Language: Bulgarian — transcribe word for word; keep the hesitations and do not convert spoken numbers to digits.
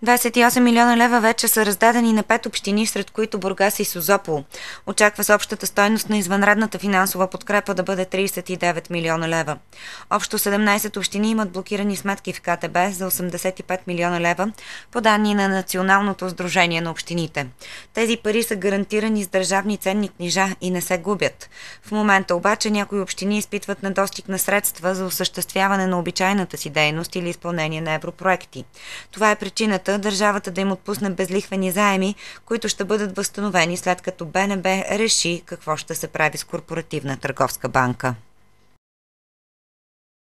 двадесет и осем милиона лева вече са раздадени на пет общини, сред които Бургас и Созопол. Очаква се общата стойност на извънредната финансова подкрепа да бъде тридесет и девет милиона лева. Общо седемнадесет общини имат блокирани сметки в КТБ за осемдесет и пет милиона лева, по данни на Националното сдружение на общините. Тези пари са гарантирани с държавни ценни книжа и не се губят. В момента обаче някои общини изпитват недостиг на средства за осъществяване на обичайната си дейност или изпълнение на европроекти. Това е причината държавата да им отпусне безлихвени заеми, които ще бъдат възстановени след като БНБ реши какво ще се прави с Корпоративна търговска банка.